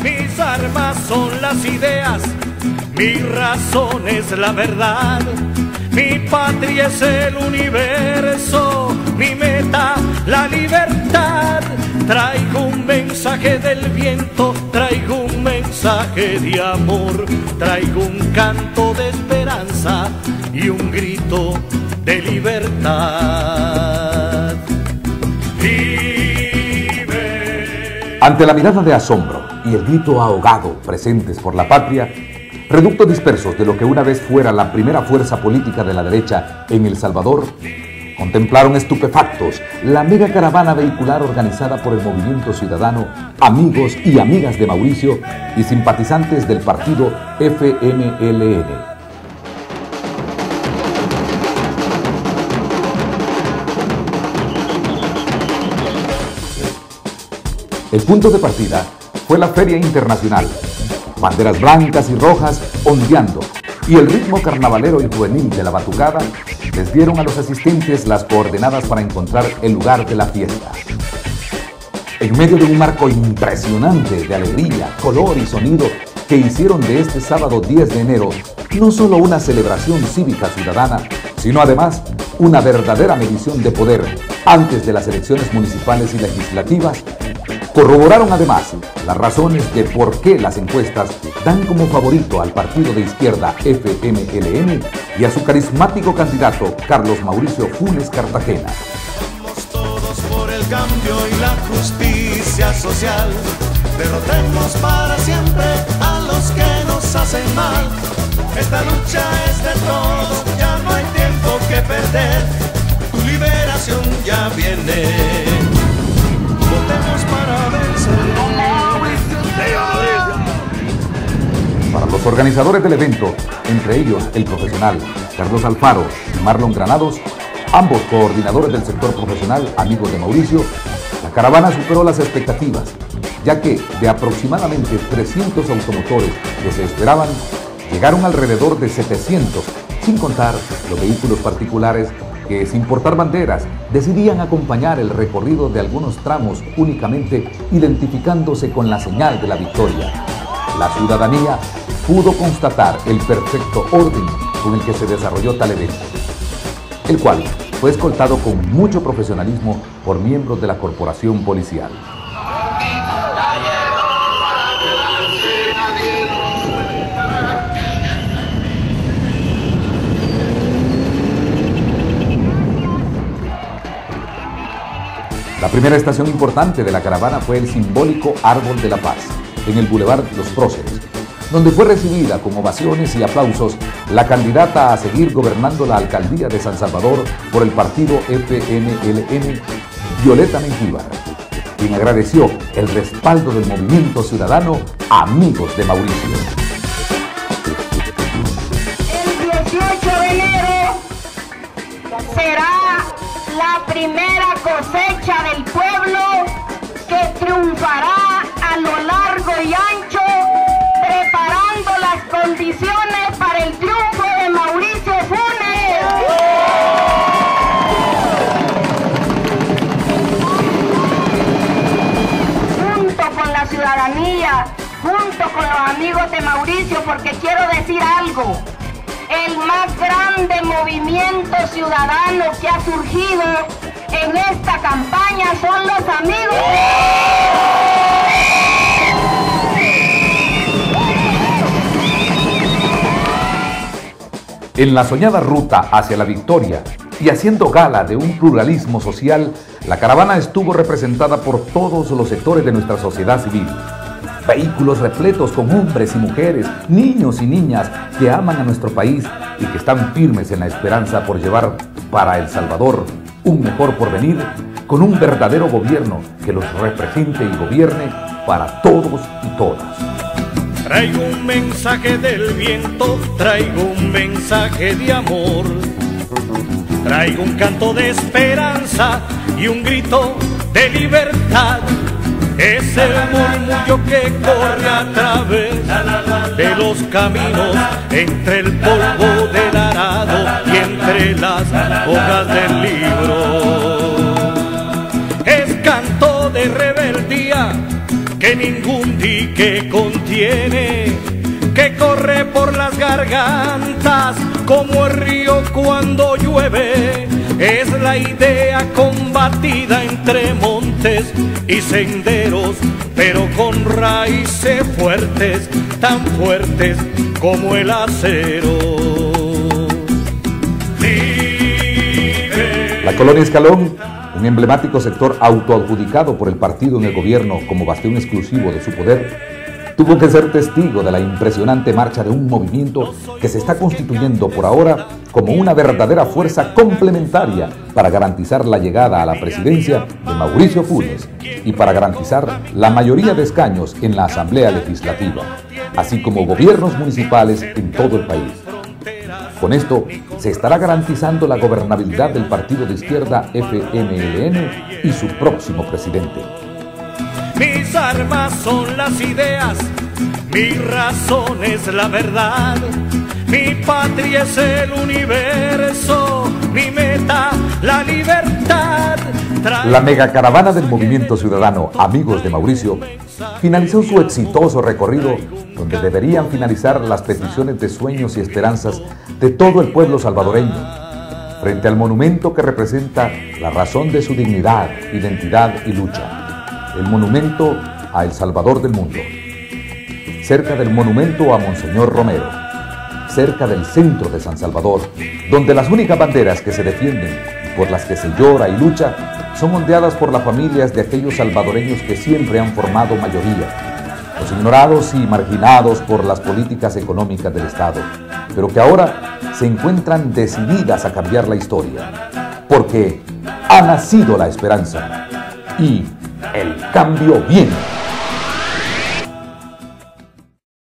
mis armas son las ideas, mi razón es la verdad. Mi patria es el universo, mi meta la libertad. Traigo un mensaje del viento, traigo un mensaje de amor, traigo un canto de esperanza y un grito de libertad. Vive. Ante la mirada de asombro y el grito ahogado presentes por la patria, reductos dispersos de lo que una vez fuera la primera fuerza política de la derecha en El Salvador, contemplaron estupefactos la mega caravana vehicular organizada por el movimiento ciudadano Amigos y Amigas de Mauricio y simpatizantes del partido FMLN. El punto de partida fue la Feria Internacional. Banderas blancas y rojas ondeando y el ritmo carnavalero y juvenil de la batucada les dieron a los asistentes las coordenadas para encontrar el lugar de la fiesta. En medio de un marco impresionante de alegría, color y sonido que hicieron de este sábado 10 de enero no solo una celebración cívica ciudadana, sino además una verdadera medición de poder antes de las elecciones municipales y legislativas, corroboraron además las razones de por qué las encuestas dan como favorito al partido de izquierda FMLN y a su carismático candidato Carlos Mauricio Funes Cartagena. Vamos todos por el cambio y la justicia social. Derrotemos para siempre a los que nos hacen mal. Esta lucha es de todos, ya no hay tiempo que perder. Tu liberación ya viene. Votemos para vencer. Para los organizadores del evento, entre ellos el profesional Carlos Alfaro y Marlon Granados, ambos coordinadores del sector profesional Amigos de Mauricio, la caravana superó las expectativas, ya que de aproximadamente 300 automotores que se esperaban, llegaron alrededor de 700, sin contar los vehículos particulares que, sin portar banderas, decidían acompañar el recorrido de algunos tramos únicamente identificándose con la señal de la victoria. La ciudadanía pudo constatar el perfecto orden con el que se desarrolló tal evento, el cual fue escoltado con mucho profesionalismo por miembros de la corporación policial. La primera estación importante de la caravana fue el simbólico Árbol de la Paz, en el Boulevard Los Próceres, donde fue recibida con ovaciones y aplausos la candidata a seguir gobernando la alcaldía de San Salvador por el partido FMLN, Violeta Mengíbar, quien agradeció el respaldo del movimiento ciudadano Amigos de Mauricio. El 18 de enero será la primera cosecha del pueblo que triunfará a lo largo y ancho, preparando las condiciones para el triunfo de Mauricio Funes. Junto con la ciudadanía, junto con los amigos de Mauricio, porque quiero decir algo. El más grande movimiento ciudadano que ha surgido en esta campaña son los amigos. En la soñada ruta hacia la victoria y haciendo gala de un pluralismo social, la caravana estuvo representada por todos los sectores de nuestra sociedad civil. Vehículos repletos con hombres y mujeres, niños y niñas que aman a nuestro país y que están firmes en la esperanza por llevar para El Salvador un mejor porvenir, con un verdadero gobierno que los represente y gobierne para todos y todas. Traigo un mensaje del viento, traigo un mensaje de amor, traigo un canto de esperanza y un grito de libertad. Es el murmullo que corre a través de los caminos, entre el polvo del arado y entre las hojas del libro. Es canto de rebeldía que que ningún dique contiene, que corre por las gargantas como el río cuando llueve. Es la idea combatida entre montes y senderos, pero con raíces fuertes, tan fuertes como el acero. La colonia Escalón, un emblemático sector autoadjudicado por el partido en el gobierno como bastión exclusivo de su poder, tuvo que ser testigo de la impresionante marcha de un movimiento que se está constituyendo por ahora como una verdadera fuerza complementaria para garantizar la llegada a la presidencia de Mauricio Funes y para garantizar la mayoría de escaños en la Asamblea Legislativa, así como gobiernos municipales en todo el país. Con esto se estará garantizando la gobernabilidad del partido de izquierda FMLN y su próximo presidente. Mis armas son las ideas, mi razón es la verdad, mi patria es el universo, mi meta la libertad. La megacaravana del movimiento ciudadano Amigos de Mauricio finalizó su exitoso recorrido donde deberían finalizar las peticiones de sueños y esperanzas de todo el pueblo salvadoreño, frente al monumento que representa la razón de su dignidad, identidad y lucha. El monumento a El Salvador del mundo, cerca del monumento a Monseñor Romero, cerca del centro de San Salvador, donde las únicas banderas que se defienden y por las que se llora y lucha son ondeadas por las familias de aquellos salvadoreños que siempre han formado mayoría, los ignorados y marginados por las políticas económicas del Estado, pero que ahora se encuentran decididas a cambiar la historia, porque ha nacido la esperanza y el cambio viene.